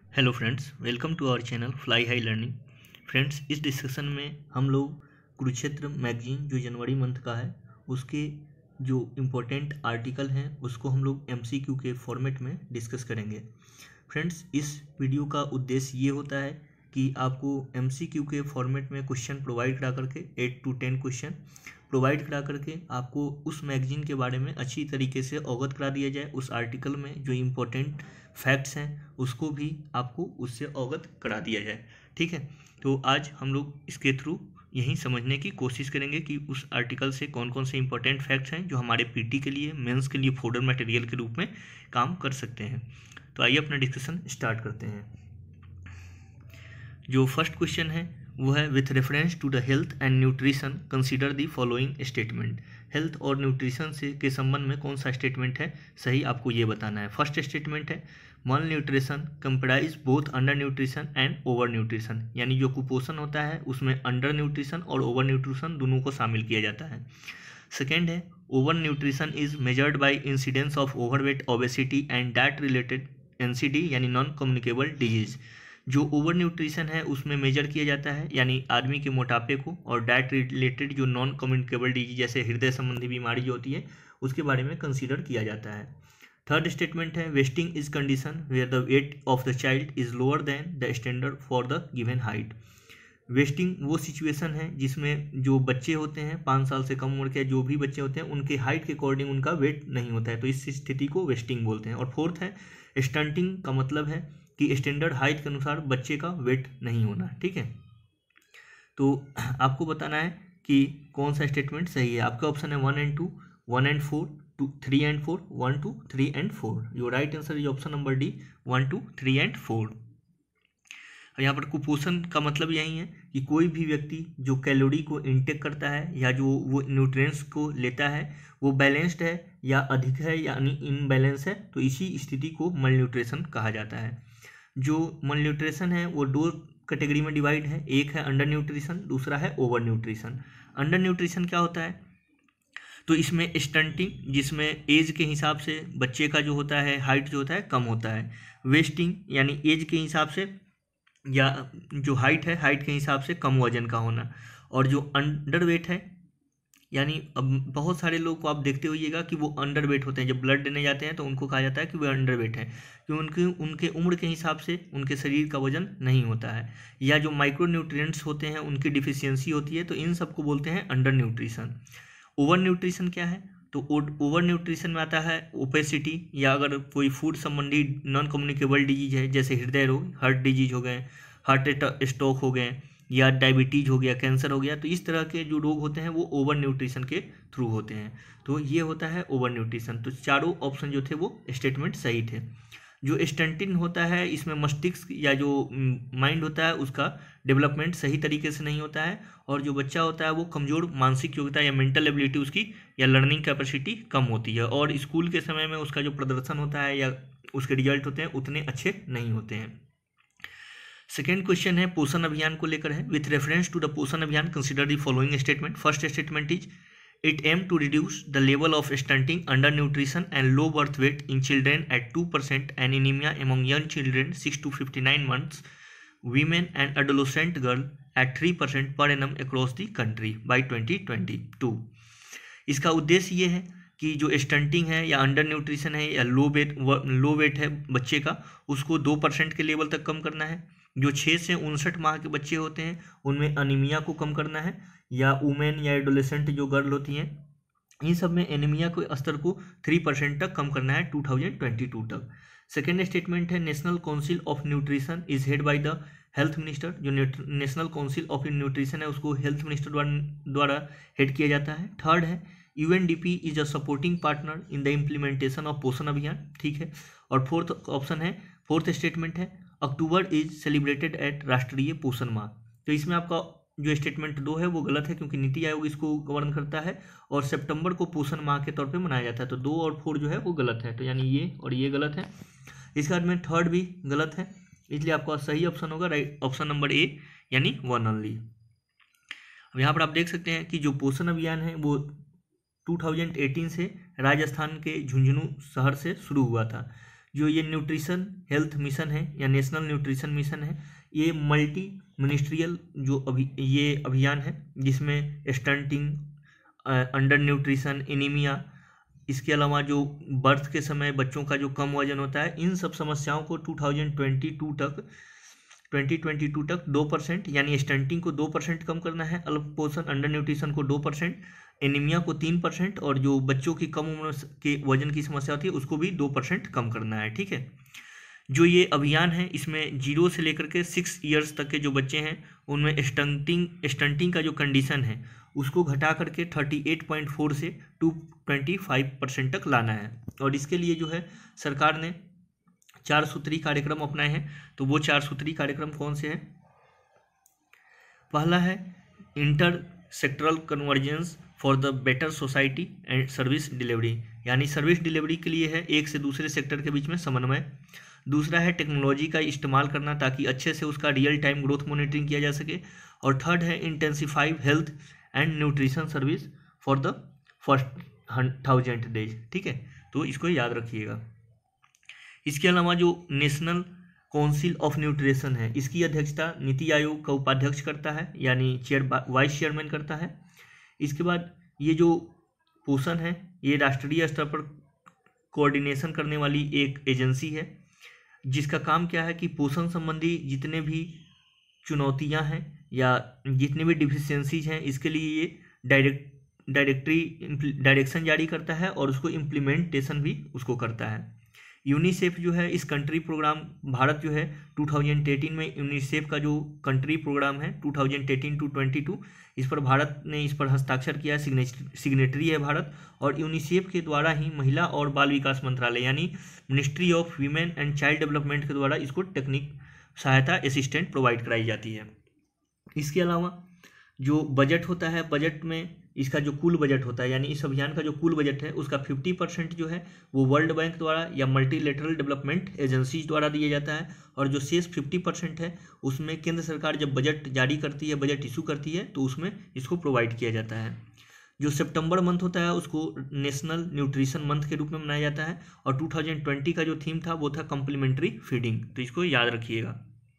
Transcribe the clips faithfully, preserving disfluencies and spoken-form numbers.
Hello friends, welcome to our channel fly high learning. Friends, इस discussion में हम लोग कुरुक्षेत्र मैगजीन जो जनवरी मंथ का है उसके जो इम्पोर्टेंट आर्टिकल हैं उसको हम लोग एमसीक्यू के फॉर्मेट में डिस्कस करेंगे। फ्रेंड्स, इस वीडियो का उद्देश्य ये होता है कि आपको एमसीक्यू के फॉर्मेट में क्वेश्चन प्रोवाइड करा करके eight to ten question provide करा करके आपको उस मैगजीन के बारे में अच्छी तरीके से अवगत करा दिया जाए। उस आर्टिकल में जो इम्पोर्टेंट फैक्ट्स हैं उसको भी आपको उससे अवगत करा दिया जाए। ठीक है, तो आज हम लोग इसके थ्रू यही समझने की कोशिश करेंगे कि उस आर्टिकल से कौन कौन से इंपॉर्टेंट फैक्ट्स हैं जो हमारे पीटी के लिए, मेंस के लिए फोल्डर मटेरियल के रूप में काम कर सकते हैं। तो आइए अपना डिस्कशन स्टार्ट करते हैं। जो फर्स्ट क्वेश्चन है वो है, with reference to the health and nutrition consider the following statement. Health और न्यूट्रिशन से के संबंध में कौन सा स्टेटमेंट है सही, आपको ये बताना है। फर्स्ट स्टेटमेंट है, malnutrition comprise both under nutrition and over nutrition, यानी जो कुपोषण होता है उसमें अंडर न्यूट्रिशन और ओवर न्यूट्रिशन दोनों को शामिल किया जाता है। सेकेंड है, over nutrition is measured by incidence of overweight, obesity and diet related NCD यानी नॉन कम्युनिकेबल डिजीज। जो ओवर न्यूट्रिशन है उसमें मेजर किया जाता है यानी आदमी के मोटापे को, और डाइट रिलेटेड जो नॉन कम्युनिकेबल डिजीज जैसे हृदय संबंधी बीमारी जो होती है उसके बारे में कंसीडर किया जाता है। थर्ड स्टेटमेंट है, wasting is condition where the weight of the child is lower than the standard for the given height. Wasting वो सिचुएशन है जिसमें जो बच्चे होते हैं पाँच साल से कम उम्र के जो भी बच्चे होते हैं उनके हाइट के अकॉर्डिंग उनका वेट नहीं होता है, तो इस स्थिति को वेस्टिंग बोलते हैं। और फोर्थ है, स्टंटिंग का मतलब है कि स्टैंडर्ड हाइट के अनुसार बच्चे का वेट नहीं होना। ठीक है, तो आपको बताना है कि कौन सा स्टेटमेंट सही है। आपका ऑप्शन है one and two, one and four, two three and four, one two three and four. Your right answer is option number D, one two three and four. यहाँ पर कुपोषण का मतलब यही है कि कोई भी व्यक्ति जो कैलोरी को इनटेक करता है या जो वो न्यूट्रिएंट्स को लेता है वो बैलेंस्ड है या अधिक है यानी इनबैलेंस है, तो इसी स्थिति को मल न्यूट्रिशन कहा जाता है। जो मल न्यूट्रिशन है वो दो कैटेगरी में डिवाइड है, एक है अंडर न्यूट्रिशन, दूसरा है ओवर न्यूट्रिशन। अंडर न्यूट्रिशन क्या होता है, तो इसमें स्टंटिंग जिसमें एज के हिसाब से बच्चे का जो होता है हाइट जो होता है कम होता है। वेस्टिंग यानी एज के हिसाब से या जो हाइट है हाइट के हिसाब से कम वजन का होना। और जो अंडर वेट है यानी अब बहुत सारे लोग को आप देखते होइएगा कि वो अंडर वेट होते हैं, जब ब्लड देने जाते हैं तो उनको कहा जाता है कि वो अंडर वेट है, क्योंकि उनके उनके उम्र के हिसाब से उनके शरीर का वजन नहीं होता है, या जो माइक्रो न्यूट्रिएंट्स होते हैं उनकी डिफिशियंसी होती है, तो इन सबको बोलते हैं अंडर न्यूट्रिशन। ओवर न्यूट्रिशन क्या है, तो ओवर न्यूट्रिशन में आता है ओपेसिटी, या अगर कोई फूड संबंधी नॉन कम्युनिकेबल डिजीज है जैसे हृदय रोग, हार्ट डिजीज हो गए, हार्ट स्ट्रोक हो गए, या डायबिटीज हो गया, कैंसर हो गया, तो इस तरह के जो रोग होते हैं वो ओवर न्यूट्रिशन के थ्रू होते हैं। तो ये होता है ओवर न्यूट्रिशन। तो चारों ऑप्शन जो थे वो स्टेटमेंट सही थे। जो स्टंटिंग होता है इसमें मस्तिष्क या जो माइंड होता है उसका डेवलपमेंट सही तरीके से नहीं होता है, और जो बच्चा होता है वो कमज़ोर मानसिक योग्यता या मेंटल एबिलिटी उसकी या लर्निंग कैपेसिटी कम होती है, और स्कूल के समय में उसका जो प्रदर्शन होता है या उसके रिजल्ट होते हैं उतने अच्छे नहीं होते हैं। सेकेंड क्वेश्चन है पोषण अभियान को लेकर है, with reference to the Poshan Abhiyan consider the following statement. First statement is, it aim to reduce the level of stunting, under nutrition and low birth weight in children at two percent and anaemia among young children six to fifty nine months, women and adolescent girl at three percent per annum across the country by twenty twenty two. इसका उद्देश्य ये है कि जो stunting है या under nutrition है या लो वेट लो वेट है बच्चे का उसको दो परसेंट के लेवल तक कम करना है। जो छः से उनसठ माह के बच्चे होते हैं उनमें अनीमिया को कम करना है, या वुमेन या एडोलेसेंट जो गर्ल होती हैं इन सब में एनीमिया के स्तर को थ्री परसेंट तक कम करना है टू थाउजेंड ट्वेंटी टू तक। सेकेंड स्टेटमेंट है, national council of nutrition is head by the health minister. जो नेशनल काउंसिल ऑफ न्यूट्रिशन है उसको हेल्थ मिनिस्टर द्वारा हेड किया जाता है। थर्ड है, UNDP is a supporting partner in the implementation of Poshan Abhiyan. ठीक है, और फोर्थ ऑप्शन है, फोर्थ स्टेटमेंट है, अक्टूबर इज सेलिब्रेटेड एट राष्ट्रीय पोषण माह। तो इसमें आपका जो स्टेटमेंट दो है वो गलत है क्योंकि नीति आयोग इसको गवर्न करता है और सितंबर को पोषण माह के तौर पे मनाया जाता है, तो दो और फोर जो है वो गलत है, तो यानी ये और ये गलत है। इसके बाद में थर्ड भी गलत है, इसलिए आपका सही ऑप्शन होगा राइट ऑप्शन नंबर ए यानी वन ओनली। अब यहाँ पर आप देख सकते हैं कि जो पोषण अभियान है वो टू थाउजेंड एटीन से राजस्थान के झुंझुनू शहर से शुरू हुआ था। जो ये न्यूट्रिशन हेल्थ मिशन है या नेशनल न्यूट्रिशन मिशन है, ये मल्टी मिनिस्ट्रियल जो अभी ये अभियान है जिसमें स्टंटिंग, अंडर न्यूट्रिशन, एनीमिया, इसके अलावा जो बर्थ के समय बच्चों का जो कम वजन होता है, इन सब समस्याओं को टू थाउजेंड ट्वेंटी टू तक ट्वेंटी ट्वेंटी टू तक दो परसेंट यानी स्टंटिंग को दो परसेंट कम करना है, अल्पपोषण अंडर न्यूट्रिशन को दो परसेंट, एनीमिया को तीन परसेंट और जो बच्चों की कम उम्र के वजन की समस्या होती है उसको भी दो परसेंट कम करना है। ठीक है, जो ये अभियान है इसमें जीरो से लेकर के सिक्स ईयर्स तक के जो बच्चे हैं उनमें स्टंटिंग स्टंटिंग का जो कंडीशन है उसको घटा करके थर्टी एट पॉइंट फोर से टू ट्वेंटी फाइव परसेंट तक लाना है। और इसके लिए जो है सरकार ने चार सूत्री कार्यक्रम अपनाए हैं। तो वो चार सूत्री कार्यक्रम कौन से हैं? पहला है inter sectoral convergence for the better society and service delivery, यानी सर्विस डिलीवरी के लिए है एक से दूसरे सेक्टर के बीच में समन्वय। दूसरा है टेक्नोलॉजी का इस्तेमाल करना ताकि अच्छे से उसका रियल टाइम ग्रोथ मॉनिटरिंग किया जा सके। और थर्ड है intensified health and nutrition service for the first thousand days. ठीक है, तो इसको याद रखिएगा। इसके अलावा जो नेशनल काउंसिल ऑफ न्यूट्रिशन है इसकी अध्यक्षता नीति आयोग का उपाध्यक्ष करता है, यानी चेयर वाइस चेयरमैन करता है। इसके बाद ये जो पोषण है ये राष्ट्रीय स्तर पर कोऑर्डिनेशन करने वाली एक एजेंसी है जिसका काम क्या है कि पोषण संबंधी जितने भी चुनौतियां हैं या जितनी भी डिफिशियंसीज हैं इसके लिए ये डायरेक्ट डायरेक्टरी डायरेक्शन जारी करता है और उसको इम्प्लीमेंटेशन भी उसको करता है। यूनिसेफ जो है इस कंट्री प्रोग्राम, भारत जो है टू थाउजेंड एटीन में यूनिसेफ का जो कंट्री प्रोग्राम है two thousand eighteen to twenty two, इस पर भारत ने इस पर हस्ताक्षर किया है, सिग्नेटरी है भारत। और यूनिसेफ के द्वारा ही महिला और बाल विकास मंत्रालय यानी ministry of women and child development के द्वारा इसको टेक्निक सहायता असिस्टेंट प्रोवाइड कराई जाती है। इसके अलावा जो बजट होता है, बजट में इसका जो कुल बजट होता है यानी इस अभियान का जो कुल बजट है उसका फिफ्टी परसेंट जो है वो वर्ल्ड बैंक द्वारा या मल्टीलेटरल डेवलपमेंट एजेंसीज द्वारा दिया जाता है। और जो शेष फिफ्टी परसेंट है उसमें केंद्र सरकार जब बजट जारी करती है, बजट इशू करती है, तो उसमें इसको प्रोवाइड किया जाता है। जो सितंबर मंथ होता है उसको नेशनल न्यूट्रिशन मंथ के रूप में मनाया जाता है। और टू थाउजेंड ट्वेंटी का जो थीम था वो था कम्प्लीमेंट्री फीडिंग। तो इसको याद रखिएगा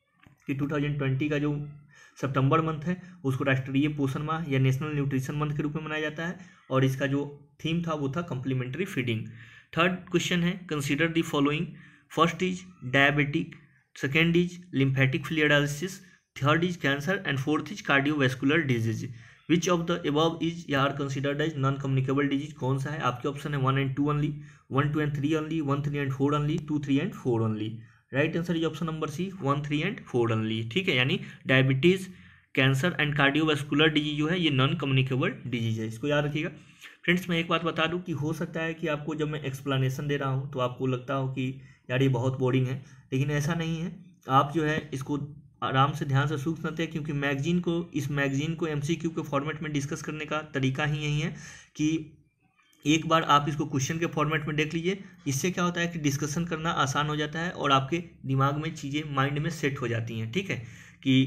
कि टू थाउजेंड ट्वेंटी का जो सितंबर मंथ है उसको राष्ट्रीय पोषण माह या नेशनल न्यूट्रिशन मंथ के रूप में मनाया जाता है और इसका जो थीम था वो था कम्प्लीमेंट्री फीडिंग। थर्ड क्वेश्चन है consider the following. First is diabetic, second is lymphatic filariasis, third is cancer and fourth is cardiovascular disease. Which of the above is या are considered as non communicable disease? कौन सा है? आपके option है one and two only, one two and three only, one three and four only, two three and four only. Right answer is option number C, one three and four only. ठीक है, यानी diabetes, cancer and cardiovascular disease जो है ये non communicable disease है। इसको याद रखिएगा। फ्रेंड्स, मैं एक बात बता दूं कि हो सकता है कि आपको जब मैं एक्सप्लेनेशन दे रहा हूं तो आपको लगता हो कि यार ये बहुत बोरिंग है, लेकिन ऐसा नहीं है। आप जो है इसको आराम से ध्यान से सुन सकते हैं क्योंकि मैगजीन को इस मैगजीन को एमसीक्यू के फॉर्मेट में डिस्कस करने का तरीका ही यही है कि एक बार आप इसको क्वेश्चन के फॉर्मेट में देख लीजिए। इससे क्या होता है कि डिस्कशन करना आसान हो जाता है और आपके दिमाग में चीज़ें माइंड में सेट हो जाती हैं। ठीक है, कि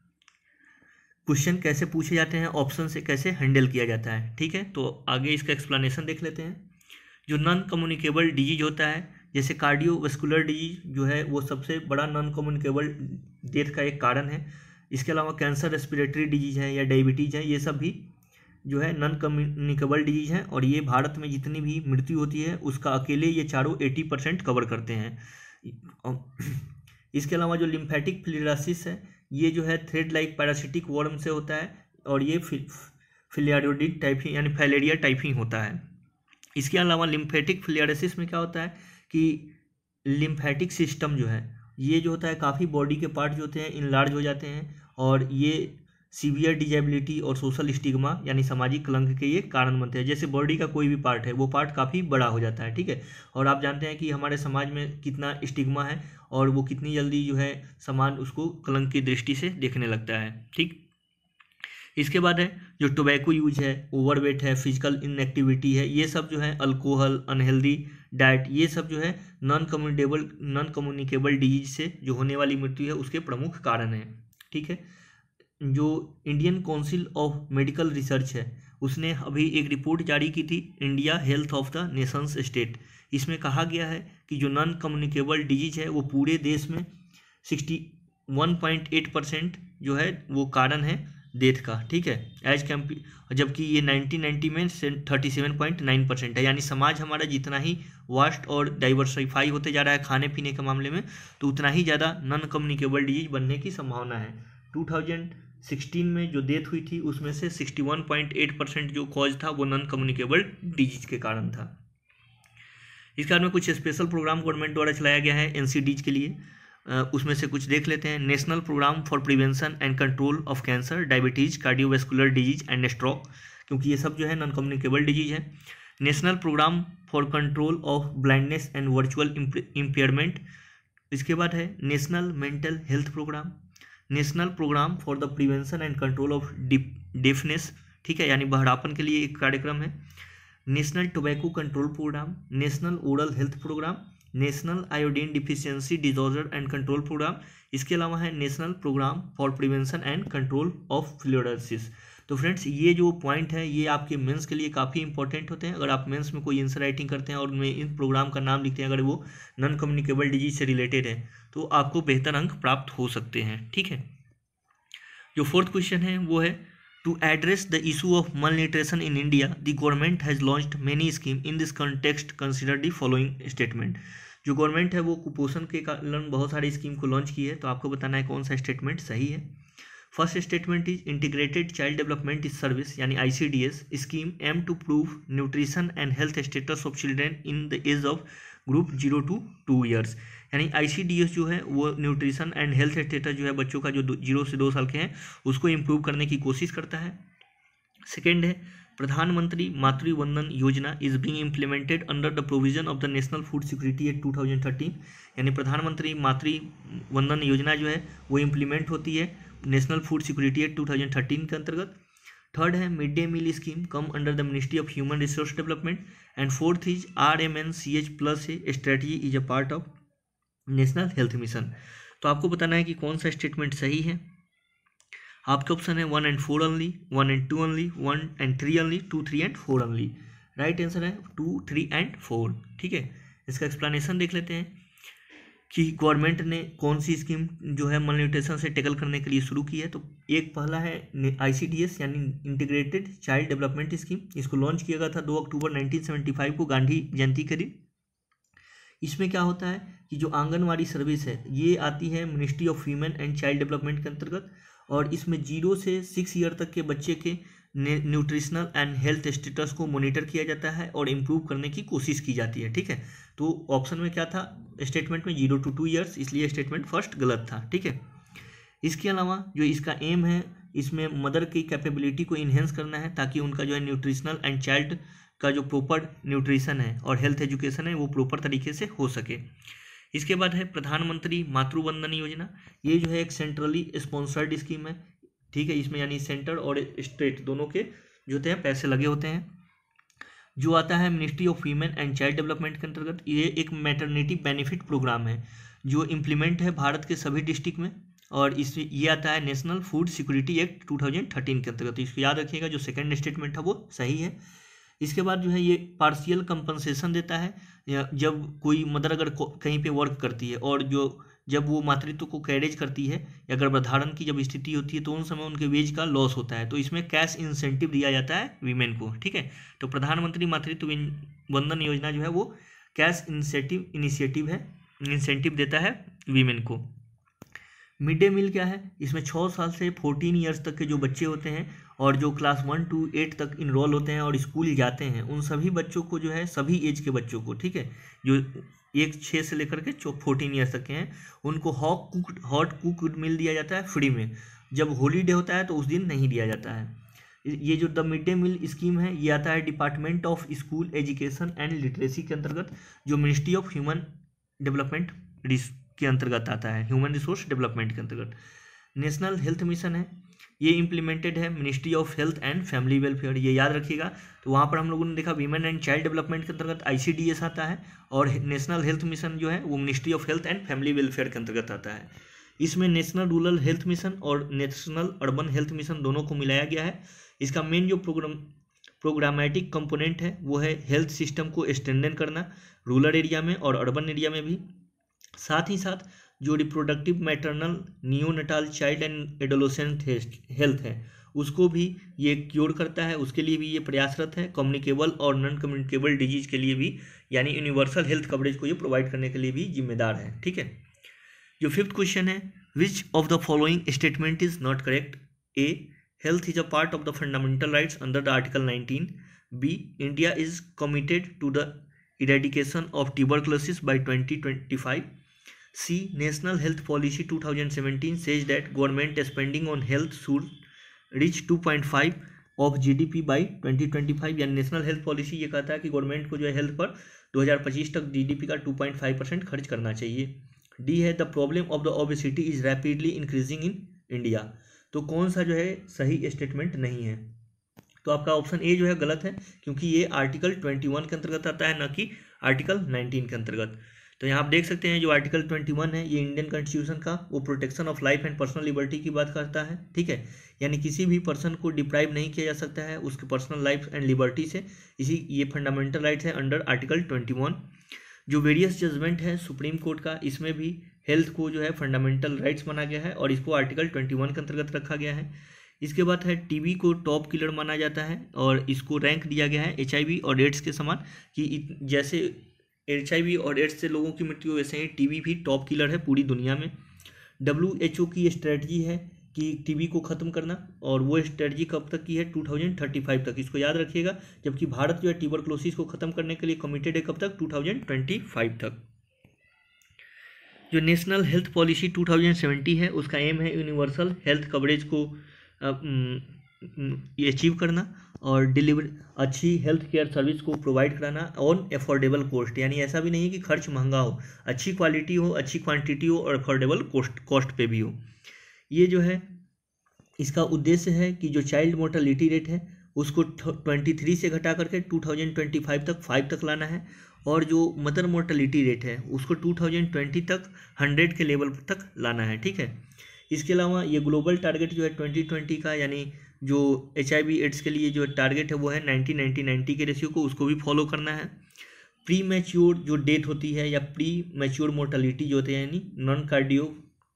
क्वेश्चन कैसे पूछे जाते हैं, ऑप्शन से कैसे हैंडल किया जाता है। ठीक है, तो आगे इसका एक्सप्लेनेशन देख लेते हैं। जो नॉन कम्युनिकेबल डिजीज होता है जैसे कार्डियोवैस्कुलर डिजीज जो है वो सबसे बड़ा नॉन कम्युनिकेबल डेथ का एक कारण है। इसके अलावा कैंसर, रेस्पिरेटरी डिजीज है या डायबिटीज़ है, ये सब भी जो है नॉन कम्युनिकेबल डिजीज है और ये भारत में जितनी भी मृत्यु होती है उसका अकेले ये चारों एटी परसेंट कवर करते हैं। इसके अलावा जो लिम्फेटिक फ्लूइडालिसिस है ये जो है थ्रेड लाइक पैरासिटिक वर्म से होता है और ये फिलियारियोडिक टाइफी यानी फाइलेरिया टाइफी होता है। इसके अलावा लिम्फेटिक फ्लूइडालिसिस में क्या होता है कि लिम्फेटिक सिस्टम जो है ये जो होता है काफ़ी बॉडी के पार्ट जो होते हैं इनलार्ज हो जाते हैं और ये सीवियर डिजेबिलिटी और सोशल स्टिग्मा यानी सामाजिक कलंक के ये कारण बनते हैं। जैसे बॉडी का कोई भी पार्ट है वो पार्ट काफ़ी बड़ा हो जाता है। ठीक है, और आप जानते हैं कि हमारे समाज में कितना स्टिग्मा है और वो कितनी जल्दी जो है समाज उसको कलंक की दृष्टि से देखने लगता है। ठीक, इसके बाद है जो टोबैको यूज है, ओवरवेट है, फिजिकल इनएक्टिविटी है, ये सब जो है अल्कोहल, अनहेल्दी डाइट, ये सब जो है non communicable non communicable disease से जो होने वाली मृत्यु है उसके प्रमुख कारण हैं। ठीक है, जो Indian council of medical research है उसने अभी एक रिपोर्ट जारी की थी, India health of the nations state. इसमें कहा गया है कि जो नॉन कम्युनिकेबल डिजीज है वो पूरे देश में sixty one point eight percent जो है वो कारण है डेथ का, ठीक है, एज कम्पी जबकि ये नाइनटीन नाइंटी में thirty seven point nine percent है। यानी समाज हमारा जितना ही वास्ट और डाइवर्सिफाई होते जा रहा है खाने पीने के मामले में, तो उतना ही ज़्यादा नॉन कम्युनिकेबल डिजीज बनने की संभावना है। टू थाउजेंड सिक्सटीन में जो डेथ हुई थी उसमें से sixty one point eight percent जो कॉज था वो नॉन कम्युनिकेबल डिजीज के कारण था। इस कारण में कुछ स्पेशल प्रोग्राम गवर्नमेंट द्वारा चलाया गया है एनसीडीज के लिए, उसमें से कुछ देख लेते हैं। National programme for prevention and control of cancer, diabetes, cardiovascular disease and stroke, क्योंकि ये सब जो है नॉन कम्युनिकेबल डिजीज है। National programme for control of blindness and virtual impairment. इसके बाद है national mental health programme, national programme for the prevention and control of deafness, ठीक है, यानी बहरापन के लिए एक कार्यक्रम है। National tobacco control programme, national oral health programme, national iodine deficiency disorder and control programme. इसके अलावा है national programme for prevention and control of fluorosis. तो फ्रेंड्स ये जो पॉइंट है ये आपके मेंस के लिए काफ़ी इंपॉर्टेंट होते हैं। अगर आप मेंस में कोई आंसर राइटिंग करते हैं और उनमें इन प्रोग्राम का नाम लिखते हैं, अगर वो नॉन कम्युनिकेबल डिजीज से रिलेटेड है तो आपको बेहतर अंक प्राप्त हो सकते हैं, ठीक है। जो फोर्थ क्वेश्चन है वो है to address the issue of malnutrition in India, the government has launched many schemes. In this context, consider the following statement. जो गवर्नमेंट है वो कुपोषण के कारण बहुत सारी स्कीम को लॉन्च की है, तो आपको बताना है कौन सा स्टेटमेंट सही है। First statement is integrated child development service यानी I C D S scheme aim to prove nutrition and health status of children in the age of group zero to two years. यानी I C D S जो है वो nutrition and health status जो है बच्चों का जो zero से दो साल के हैं उसको इम्प्रूव करने की कोशिश करता है। सेकेंड है प्रधानमंत्री मातृ वंदन योजना is being implemented under the provision of the national food security act two thousand thirteen, यानी प्रधानमंत्री मातृ वंदन योजना जो है वो इम्प्लीमेंट होती है national food security act two thousand thirteen के अंतर्गत। थर्ड है mid day meal scheme come under the ministry of human resource development. And fourth is R M N C H plus A strategy is a part of national health mission. तो आपको बताना है कि कौन सा statement सही है। आपके ऑप्शन है one and four only, one and two only, one and three only, two three and four only. Right answer है टू थ्री एंड फोर, ठीक है। इसका एक्सप्लेनेशन देख लेते हैं कि गवर्नमेंट ने कौन सी स्कीम जो है malnutrition से टैकल करने के लिए शुरू की है। तो एक पहला है आई सी डी एस यानी इंटीग्रेटेड चाइल्ड डेवलपमेंट स्कीम, इसको लॉन्च किया गया था दो अक्टूबर नाइनटीन सेवेंटी फाइव को गांधी जयंती के दिन। इसमें क्या होता है कि जो आंगनवाड़ी सर्विस है ये आती है ministry of human and child development के अंतर्गत, और इसमें जीरो से सिक्स ईयर तक के बच्चे के न्यूट्रिशनल एंड हेल्थ स्टेटस को मॉनिटर किया जाता है और इम्प्रूव करने की कोशिश की जाती है, ठीक है। तो ऑप्शन में क्या था स्टेटमेंट में जीरो टू टू ईयर्स, इसलिए स्टेटमेंट फर्स्ट गलत था, ठीक है। इसके अलावा जो इसका एम है इसमें मदर की कैपेबिलिटी को इन्हेंस करना है ताकि उनका जो है न्यूट्रिशनल एंड चाइल्ड का जो प्रॉपर न्यूट्रिशन है और हेल्थ एजुकेशन है वो प्रॉपर तरीके से हो सके। इसके बाद है प्रधानमंत्री मातृ वंदन योजना, ये जो है एक सेंट्रली स्पॉन्सर्ड स्कीम है, ठीक है। इसमें यानी सेंटर और स्टेट दोनों के जो होते हैं पैसे लगे होते हैं, जो आता है ministry of women and child development के अंतर्गत। ये एक मैटरनिटी बेनिफिट प्रोग्राम है जो इम्प्लीमेंट है भारत के सभी डिस्ट्रिक्ट में, और इस ये आता है national food security act two thousand thirteen के अंतर्गत। इसको याद रखिएगा, जो सेकंड स्टेटमेंट था वो सही है। इसके बाद जो है ये पार्शियल कंपनसेशन देता है जब कोई मदर अगर कहीं पे वर्क करती है और जो जब वो मातृत्व को कैरेज करती है या गर्भधारण की जब स्थिति होती है तो उन समय उनके वेज का लॉस होता है, तो इसमें कैश इंसेंटिव दिया जाता है वीमेन को, ठीक है। तो प्रधानमंत्री मातृत्व वंदन योजना जो है वो कैश इंसेंटिव इनिशिएटिव है, इंसेंटिव देता है वीमेन को। मिड डे मील क्या है, इसमें छः साल से फोर्टीन ईयर्स तक के जो बच्चे होते हैं और जो क्लास वन टू एट तक इनरोल होते हैं और स्कूल जाते हैं उन सभी बच्चों को जो है सभी एज के बच्चों को, ठीक है, जो एक छः से लेकर के फोर्टीन ईयर्स तक के हैं उनको hot cooked hot cooked meal दिया जाता है फ्री में। जब हॉलीडे होता है तो उस दिन नहीं दिया जाता है। ये जो the mid day meal scheme है ये आता है department of school education and literacy के अंतर्गत, जो मिनिस्ट्री ऑफ ह्यूमन डेवलपमेंट के अंतर्गत आता है, ह्यूमन रिसोर्स डेवलपमेंट के अंतर्गत। नेशनल हेल्थ मिशन है, ये इम्प्लीमेंटेड है ministry of health and family welfare, ये याद रखिएगा। तो वहाँ पर हम लोगों ने देखा वीमेन एंड चाइल्ड डेवलपमेंट के अंतर्गत आई सी डी एस आता है, और नेशनल हेल्थ मिशन जो है वो ministry of health and family welfare के अंतर्गत आता है। इसमें नेशनल रूरल हेल्थ मिशन और नेशनल अर्बन हेल्थ मिशन दोनों को मिलाया गया है। इसका मेन जो प्रोग्राम प्रोग्रामेटिक कंपोनेंट है वो है हेल्थ सिस्टम को स्ट्रेंथन करना रूरल एरिया में और अर्बन एरिया में भी। साथ ही साथ जो reproductive maternal neonatal child and adolescent health है उसको भी ये क्योर करता है, उसके लिए भी ये प्रयासरत है। कम्युनिकेबल और नॉन कम्युनिकेबल डिजीज के लिए भी यानी यूनिवर्सल हेल्थ कवरेज को ये प्रोवाइड करने के लिए भी जिम्मेदार है। ठीक है, जो फिफ्थ क्वेश्चन है, which of the following statement is not correct? A, health is a part of the fundamental rights under the article nineteen. B, India is committed to the eradication of tuberculosis by twenty twenty five. C, National Health Policy twenty seventeen says that government spending on health should reach two point five of G D P by twenty twenty-five। यानी national health policy ये कहता है कि government को जो है health पर दो हज़ार पच्चीस तक जीडीपी का टू पॉइंट फाइव परसेंट खर्च करना चाहिए। डी है, the problem of the obesity is rapidly increasing in India. तो कौन सा जो है सही स्टेटमेंट नहीं है? तो आपका ऑप्शन ए जो है गलत है, क्योंकि ये आर्टिकल ट्वेंटी वन के अंतर्गत आता है, न कि आर्टिकल नाइनटीन के अंतर्गत। तो यहाँ आप देख सकते हैं जो आर्टिकल ट्वेंटी वन है ये इंडियन कॉन्स्टिट्यूशन का वो protection of life and personal liberty की बात करता है। ठीक है, यानी किसी भी पर्सन को डिप्राइव नहीं किया जा सकता है उसके पर्सनल लाइफ एंड लिबर्टी से, इसी ये फंडामेंटल राइट्स है अंडर आर्टिकल ट्वेंटी वन। जो वेरियस जजमेंट है सुप्रीम कोर्ट का, इसमें भी हेल्थ को जो है फंडामेंटल राइट्स माना गया है और इसको आर्टिकल ट्वेंटी वन के अंतर्गत रखा गया है। इसके बाद है टीबी को टॉप किलर माना जाता है और इसको रैंक दिया गया है एचआईवी और एड्स के समान, कि जैसे एचआईवी और एड्स से लोगों की मृत्यु वैसे ही टीबी भी टॉप किलर है पूरी दुनिया में। डब्ल्यू एच ओ की स्ट्रेटजी है कि टीबी को ख़त्म करना, और वो स्ट्रेटजी कब तक की है? टू थाउजेंड थर्टी फाइव तक, इसको याद रखिएगा। जबकि भारत जो है ट्यूबरकुलोसिस को ख़त्म करने के लिए कमिटेड है कब तक? टू थाउजेंड ट्वेंटी फाइव तक। जो national health policy two thousand seventy है उसका एम है यूनिवर्सल हेल्थ कवरेज को अचीव करना और डिलीवर अच्छी हेल्थ केयर सर्विस को प्रोवाइड कराना ऑन एफोर्डेबल कॉस्ट। यानी ऐसा भी नहीं है कि खर्च महंगा हो, अच्छी क्वालिटी हो, अच्छी क्वांटिटी हो और अफोर्डेबल कॉस्ट कॉस्ट पे भी हो। ये जो है इसका उद्देश्य है कि जो चाइल्ड मोर्टेलिटी रेट है उसको ट्वेंटी थ्री से घटा करके टू थाउजेंड ट्वेंटी फाइव तक फाइव तक लाना है, और जो मदर मोर्टेलिटी रेट है उसको टू थाउजेंड ट्वेंटी तक हंड्रेड के लेवल तक लाना है। ठीक है, इसके अलावा ये ग्लोबल टारगेट जो है ट्वेंटी ट्वेंटी का, यानी जो एच आई वी एड्स के लिए जो टारगेट है वो है नाइन्टी नाइन्टी नाइन्टी के रेशियो को, उसको भी फॉलो करना है। प्री मैच्योर जो डेथ होती है या प्री मैच्योर मोर्टेलिटी जो होती है यानी non cardio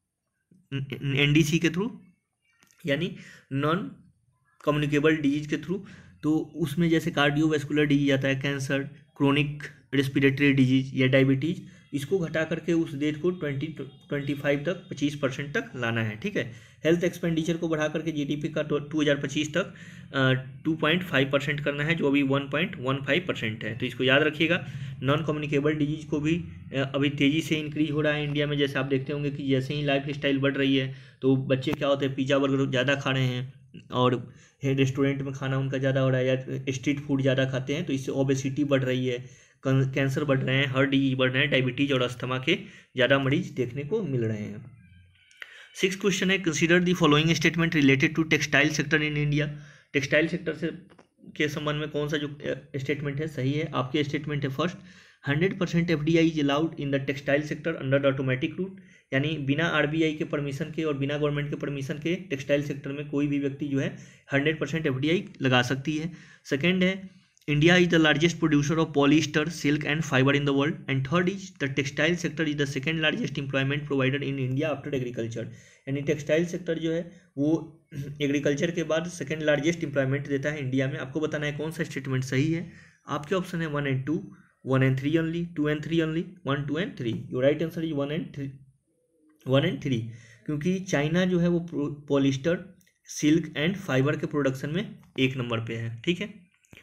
N D C के थ्रू यानी नॉन कम्युनिकेबल डिजीज के थ्रू, तो उसमें जैसे कार्डियोवैस्कुलर डिजीज आता है, कैंसर, क्रोनिक रेस्पिरेटरी डिजीज या डायबिटीज, इसको घटा करके उस डेट को ट्वेंटी ट्वेंटी फाइव तक पच्चीस परसेंट तक लाना है। ठीक है, हेल्थ एक्सपेंडिचर को बढ़ा करके जीडीपी का टू हज़ार पच्चीस तक टू पॉइंट फाइव परसेंट करना है, जो अभी one point one five percent है। तो इसको याद रखिएगा। नॉन कम्युनिकेबल डिजीज को भी अभी तेज़ी से इंक्रीज हो रहा है इंडिया में। जैसे आप देखते होंगे कि जैसे ही लाइफ स्टाइल बढ़ रही है तो बच्चे क्या होते हैं पिज़्ज़ा बर्गर ज़्यादा खा रहे हैं और रेस्टोरेंट में खाना उनका ज़्यादा हो रहा है या स्ट्रीट फूड ज़्यादा खाते हैं, तो इससे ओबेसिटी बढ़ रही है, कैंसर बढ़ रहे हैं, हार्ट डिजीज बढ़ रहे हैं, डायबिटीज और अस्थमा के ज़्यादा मरीज देखने को मिल रहे हैं। सिक्स क्वेश्चन है, consider the following statement related to textile sector in India. Textile sector से के संबंध में कौन सा जो स्टेटमेंट है सही है? आपके स्टेटमेंट है first, hundred percent F D I is allowed in the textile sector under the automatic route, यानी बिना आर बी आई के परमिशन के और बिना गवर्नमेंट के परमिशन के टेक्सटाइल सेक्टर में कोई भी व्यक्ति जो है hundred percent F D I लगा सकती है। सेकेंड है, India is the largest producer of polyester, silk and fiber in the world. And third is the textile sector is the second largest employment provider in India after agriculture. यानी textile sector जो है वो agriculture के बाद second largest employment देता है India में। आपको बताना है कौन सा स्टेटमेंट सही है। आपके ऑप्शन है one and two, one and three only, two and three only, one two and three. Your right answer is one and three, one and three, क्योंकि चाइना जो है वो पॉलिस्टर, सिल्क एंड फाइबर के production में एक number पे है। ठीक है,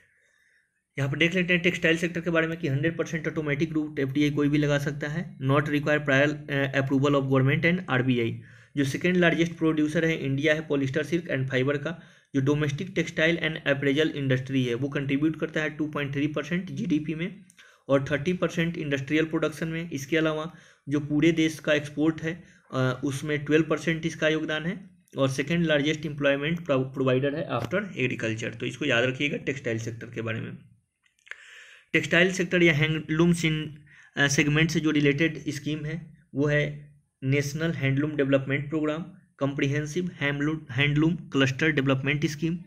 यहाँ पर देख लेते हैं टेक्सटाइल सेक्टर के बारे में कि hundred percent automatic route FDI कोई भी लगा सकता है, not require prior approval of government and RBI. जो सेकेंड लार्जेस्ट प्रोड्यूसर है इंडिया है पॉलिस्टर, सिल्क एंड फाइबर का। जो domestic textile and apparel industry है वो कंट्रीब्यूट करता है two point three percent GDP में और थर्टी परसेंट इंडस्ट्रियल प्रोडक्शन में। इसके अलावा जो पूरे देश का एक्सपोर्ट है उसमें ट्वेल्व परसेंट इसका योगदान है और सेकेंड लार्जेस्ट एम्प्लॉयमेंट प्रोवाइडर है आफ्टर एग्रीकल्चर। तो इसको याद रखिएगा टेक्सटाइल सेक्टर के बारे में। टेक्सटाइल सेक्टर या हैंडलूम्स इन सेगमेंट से जो रिलेटेड स्कीम है वो है national handloom development programme, comprehensive handloom cluster development scheme,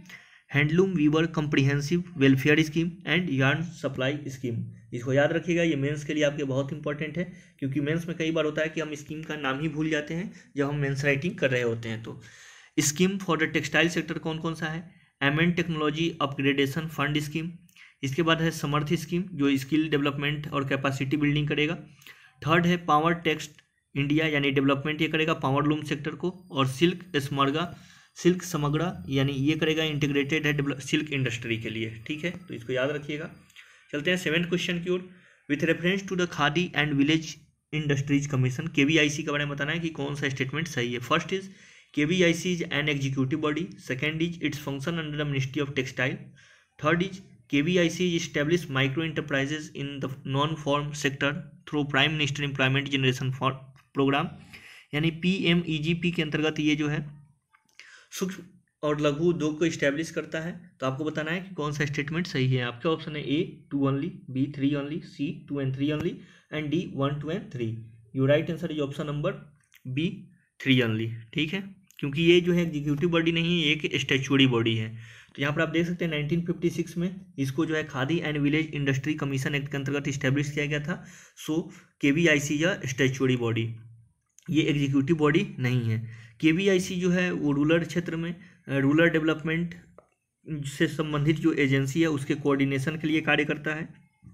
handloom weaver comprehensive welfare scheme and yarn supply scheme. इसको याद रखिएगा, ये मेंस के लिए आपके बहुत इंपॉर्टेंट है, क्योंकि मेंस में कई बार होता है कि हम स्कीम का नाम ही भूल जाते हैं जब हम मेंस राइटिंग कर रहे होते हैं। तो scheme for the textile sector कौन कौन सा है? Amended technology upgradation fund scheme. इसके बाद है समर्थ स्कीम जो स्किल डेवलपमेंट और कैपेसिटी बिल्डिंग करेगा। थर्ड है पावर टेक्स्ट इंडिया यानी डेवलपमेंट ये करेगा पावर लूम सेक्टर को। और सिल्क स्मर्गा सिल्क समग्रा यानी ये करेगा इंटीग्रेटेड है सिल्क इंडस्ट्री के लिए। ठीक है, तो इसको याद रखिएगा। चलते हैं सेवेंथ क्वेश्चन की ओर। With reference to the khadi and village industries commission KVIC के बारे में बताना है कि कौन सा स्टेटमेंट सही है। First is KVIC is an executive body. Second is its function under the ministry of textile. Third is KVIC is establish micro enterprises in the non farm sector through prime minister employment generation programme यानी PMEGP के अंतर्गत ये जो है सूक्ष्म और लघु उद्योग को इस्टेब्लिश करता है। तो आपको बताना है कि कौन सा स्टेटमेंट सही है। आपके ऑप्शन है A two only, B three only, C two and three only and D one two and three. Your right answer is option number B three only. ठीक है, क्योंकि ये जो है एग्जीक्यूटिव बॉडी नहीं है, एक स्टैच्यूटरी बॉडी है। तो यहाँ पर आप देख सकते हैं नाइनटीन फिफ्टी सिक्स में इसको जो है khadi and village industry commission act के अंतर्गत इस्टेब्लिश किया गया था। सो केवीआईसी या स्टैच्यूटरी बॉडी, ये एग्जीक्यूटिव बॉडी नहीं है। केवीआईसी जो है वो रूरल क्षेत्र में रूरल डेवलपमेंट से संबंधित जो एजेंसी है उसके कोऑर्डिनेशन के लिए कार्य करता है।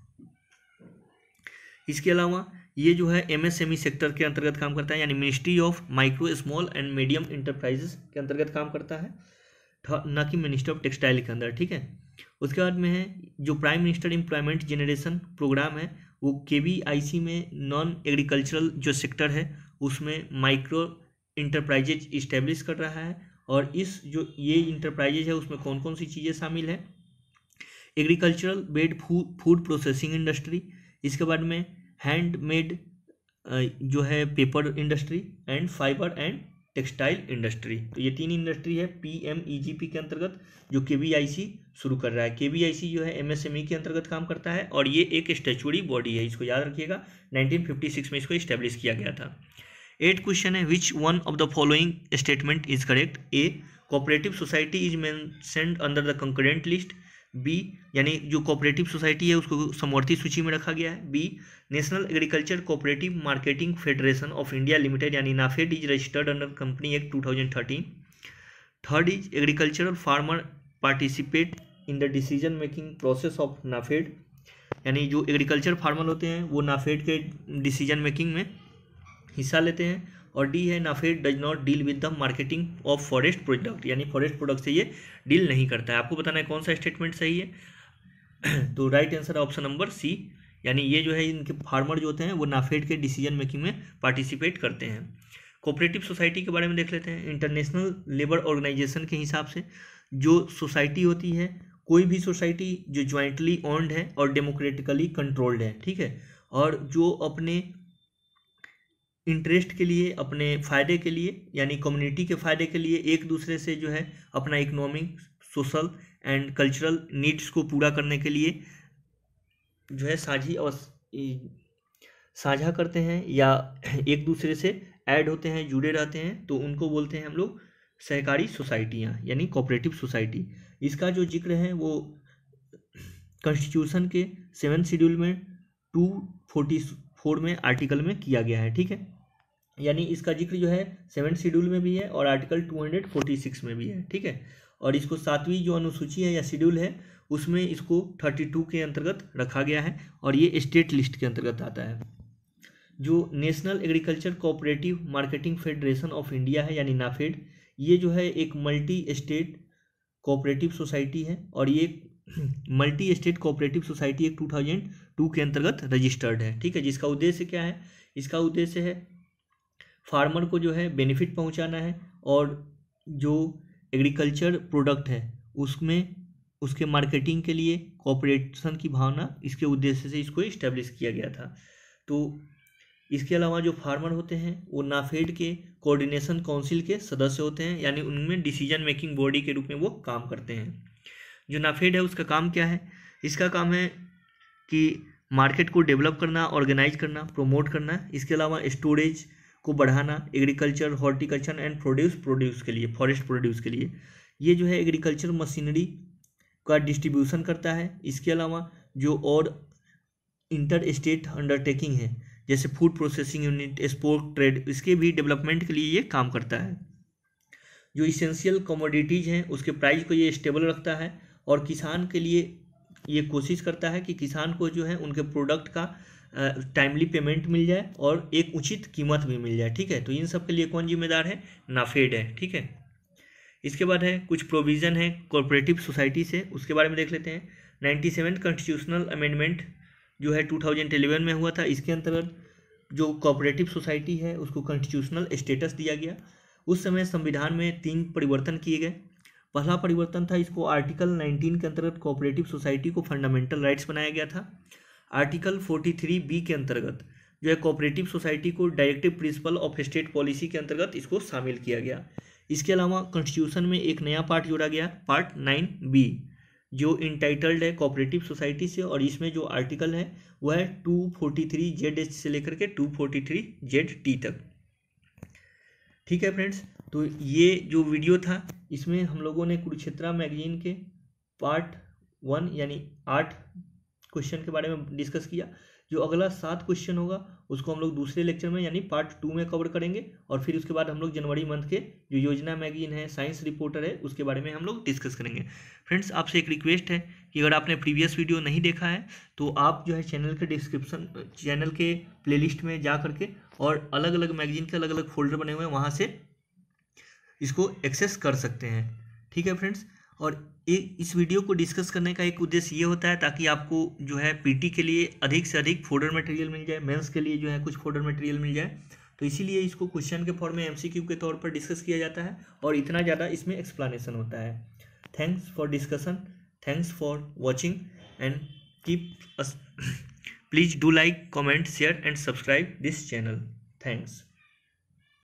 इसके अलावा ये जो है एमएसएमई सेक्टर के अंतर्गत काम करता है यानी ministry of micro small and medium enterprises के अंतर्गत काम करता है, न कि मिनिस्ट्री ऑफ टेक्सटाइल के अंदर। ठीक है, उसके बाद में है जो prime minister employment generation programme है वो केवीआईसी में नॉन एग्रीकल्चरल जो सेक्टर है उसमें माइक्रो इंटरप्राइजेज इस्टेब्लिश कर रहा है। और इस जो ये इंटरप्राइजेज है उसमें कौन कौन सी चीज़ें शामिल है? Agricultural based food processing industry, इसके बाद में हैंडमेड जो है paper industry and fibre and textile industry. तो ये तीन इंडस्ट्री है पीएमईजीपी के अंतर्गत जो केवीआईसी शुरू कर रहा है। केवीआईसी जो है एमएसएमई के अंतर्गत काम करता है और ये एक स्टैच्यूटरी बॉडी है, इसको याद रखिएगा। नाइनटीन फिफ्टी सिक्स में इसको इस्टेब्लिश किया गया था। एट क्वेश्चन है which one of the following statement is correct? A cooperative society is mentioned under the concurrent list. B यानी जो कोऑपरेटिव सोसाइटी है उसको समवर्ती सूची में रखा गया है। B national agriculture cooperative marketing federation of India limited यानी NAFED is registered under company act two thousand thirteen. Third is agricultural farmer participate in the decision making process of NAFED यानी जो एग्रीकल्चर फार्मर होते हैं वो नाफेड के डिसीजन मेकिंग में हिस्सा लेते हैं। और डी है NAFED does not deal with the marketing of forest product यानी फॉरेस्ट प्रोडक्ट से ये डील नहीं करता है। आपको बताना है कौन सा स्टेटमेंट सही है। तो राइट आंसर है ऑप्शन नंबर सी यानी ये जो है इनके फार्मर जो होते हैं वो नाफेड के डिसीजन मेकिंग में पार्टिसिपेट करते हैं। कोऑपरेटिव सोसाइटी के बारे में देख लेते हैं। इंटरनेशनल लेबर ऑर्गेनाइजेशन के हिसाब से जो सोसाइटी होती है, कोई भी सोसाइटी जो ज्वाइंटली ओन्ड है और डेमोक्रेटिकली कंट्रोल्ड है, ठीक है, और जो अपने इंटरेस्ट के लिए, अपने फ़ायदे के लिए यानी कम्युनिटी के फ़ायदे के लिए एक दूसरे से जो है अपना economic, social and cultural needs को पूरा करने के लिए जो है साझी साझा करते हैं या एक दूसरे से ऐड होते हैं, जुड़े रहते हैं, तो उनको बोलते हैं हम लोग सहकारी सोसाइटियाँ यानी कोऑपरेटिव सोसाइटी। इसका जो जिक्र है वो कॉन्स्टिट्यूशन के सेवन शेड्यूल में टू फोर्टी फोर में आर्टिकल में किया गया है, ठीक है, यानी इसका जिक्र जो है सेवन शेड्यूल में भी है और article two hundred forty six में भी है, ठीक है। और इसको सातवीं जो अनुसूची है या शेड्यूल है उसमें इसको थर्टी टू के अंतर्गत रखा गया है और ये स्टेट लिस्ट के अंतर्गत आता है। जो national agriculture cooperative marketing federation of India है यानी नाफेड, ये जो है एक मल्टी स्टेट कोऑपरेटिव सोसाइटी है और ये मल्टी स्टेट कोऑपरेटिव सोसाइटी एक टू थाउजेंड टू के अंतर्गत रजिस्टर्ड है, ठीक है, जिसका उद्देश्य क्या है? इसका उद्देश्य है फार्मर को जो है बेनिफिट पहुंचाना है और जो एग्रीकल्चर प्रोडक्ट है उसमें उसके मार्केटिंग के लिए कोऑपरेशन की भावना, इसके उद्देश्य से इसको इस्टेब्लिश किया गया था। तो इसके अलावा जो फार्मर होते हैं वो नाफेड के कोऑर्डिनेशन काउंसिल के सदस्य होते हैं यानी उनमें डिसीजन मेकिंग बॉडी के रूप में वो काम करते हैं। जो नाफेड है उसका काम क्या है? इसका काम है कि मार्केट को डेवलप करना, ऑर्गेनाइज करना, प्रमोट करना, इसके अलावा स्टोरेज को बढ़ाना agriculture, horticulture and produce produce के लिए, फॉरेस्ट प्रोड्यूस के लिए। ये जो है एग्रीकल्चर मशीनरी का डिस्ट्रीब्यूशन करता है। इसके अलावा जो और इंटर स्टेट अंडरटेकिंग है जैसे food processing unit, export, trade, इसके भी डेवलपमेंट के लिए ये काम करता है। जो इसेंशियल कमोडिटीज़ हैं उसके प्राइस को ये स्टेबल रखता है और किसान के लिए ये कोशिश करता है कि किसान को जो है उनके प्रोडक्ट का टाइमली पेमेंट मिल जाए और एक उचित कीमत भी मिल जाए। ठीक है, तो इन सब के लिए कौन जिम्मेदार है? नाफेड है। ठीक है, इसके बाद है कुछ प्रोविज़न है कोऑपरेटिव सोसाइटी से, उसके बारे में देख लेते हैं। नाइन्टी सेवन कॉन्स्टिट्यूशनल अमेंडमेंट जो है टू थाउजेंड इलेवन में हुआ था। इसके अंतर्गत जो कोऑपरेटिव सोसाइटी है उसको कॉन्स्टिट्यूशनल स्टेटस दिया गया। उस समय संविधान में तीन परिवर्तन किए गए। पहला परिवर्तन था, इसको आर्टिकल नाइनटीन के अंतर्गत कोऑपरेटिव सोसाइटी को फंडामेंटल राइट्स बनाया गया था। आर्टिकल फोर्टी थ्री बी के अंतर्गत जो है कोऑपरेटिव सोसाइटी को directive principle of state policy के अंतर्गत इसको शामिल किया गया। इसके अलावा कॉन्स्टिट्यूशन में एक नया पार्ट जोड़ा गया, पार्ट नाइन बी, जो इंटाइटल्ड है कोऑपरेटिव सोसाइटी से, और इसमें जो आर्टिकल है वह है two forty three Z H से लेकर के two forty three Z T तक। ठीक है फ्रेंड्स, तो ये जो वीडियो था इसमें हम लोगों ने कुरुक्षेत्र मैगजीन के पार्ट वन यानी आठ क्वेश्चन के बारे में डिस्कस किया। जो अगला सात क्वेश्चन होगा उसको हम लोग दूसरे लेक्चर में यानी पार्ट टू में कवर करेंगे, और फिर उसके बाद हम लोग जनवरी मंथ के जो योजना मैगजीन है, साइंस रिपोर्टर है, उसके बारे में हम लोग डिस्कस करेंगे। फ्रेंड्स, आपसे एक रिक्वेस्ट है कि अगर आपने प्रीवियस वीडियो नहीं देखा है तो आप जो है चैनल के डिस्क्रिप्शन चैनल के प्लेलिस्ट में जा करके और अलग अलग मैगजीन के अलग अलग फोल्डर बने हुए हैं वहाँ से इसको एक्सेस कर सकते हैं। ठीक है फ्रेंड्स, और एक इस वीडियो को डिस्कस करने का एक उद्देश्य ये होता है ताकि आपको जो है पीटी के लिए अधिक से अधिक फोल्डर मटेरियल मिल जाए, मेंस के लिए जो है कुछ फोल्डर मटेरियल मिल जाए, तो इसीलिए इसको क्वेश्चन के फॉर्म में एमसीक्यू के तौर पर डिस्कस किया जाता है और इतना ज़्यादा इसमें एक्सप्लेनेशन होता है। Thanks for discussion, thanks for watching and keep us, please do like, comment, share and subscribe this channel. Thanks.